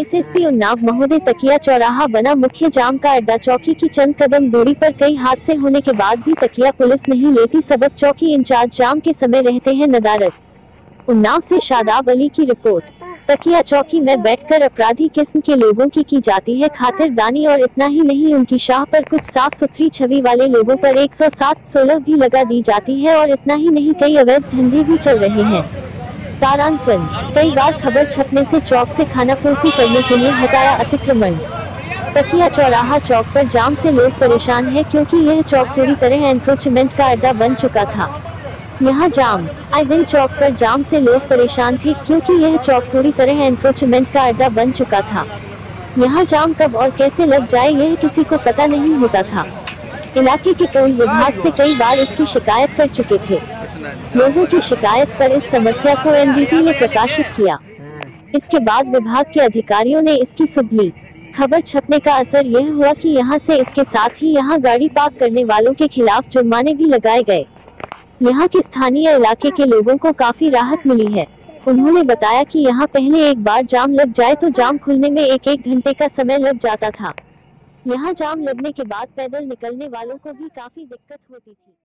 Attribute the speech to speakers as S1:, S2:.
S1: SSP Unnao महोदय, तकिया चौराहा बना मुख्य जाम का अड्डा। चौकी की चंद कदम दूरी पर कई हादसे होने के बाद भी तकिया पुलिस नहीं लेती सबक। चौकी इंचार्ज जाम के समय रहते हैं नदारद। उन्नाव से शादाब अली की रिपोर्ट। तकिया चौकी में बैठकर अपराधी किस्म के लोगों की जाती है खातिरदानी, और इतना ही नहीं, उनकी शाह पर कुछ साफ सुथरी छवि वाले लोगों पर 107-16 भी लगा दी जाती है। और इतना ही नहीं, कई अवैध धंधे भी चल रहे हैं। तारांकन। कई बार खबर छपने से चौक से खानापूर्ति करने के लिए हटाया अतिक्रमण। तकिया चौराहा चौक पर जाम से लोग परेशान हैं क्योंकि यह चौक पूरी तरह एनक्रोचमेंट का अड्डा बन चुका था। यहाँ जाम। आए दिन चौक पर जाम से लोग परेशान थे क्योंकि यह चौक पूरी तरह एनक्रोचमेंट का अड्डा बन चुका था। यहाँ जाम कब और कैसे लग जाए यह किसी को पता नहीं होता था। इलाके के टोल विभाग से कई बार इसकी शिकायत कर चुके थे। लोगों की शिकायत पर इस समस्या को एनडीटी ने प्रकाशित किया। इसके बाद विभाग के अधिकारियों ने इसकी सुध ली। खबर छपने का असर यह हुआ कि यहाँ से इसके साथ ही यहाँ गाड़ी पार्क करने वालों के खिलाफ जुर्माने भी लगाए गए। यहाँ के स्थानीय इलाके के लोगों को काफी राहत मिली है। उन्होंने बताया कि यहाँ पहले एक बार जाम लग जाए तो जाम खुलने में एक घंटे का समय लग जाता था। यहाँ जाम लगने के बाद पैदल निकलने वालों को भी काफी दिक्कत होती थी।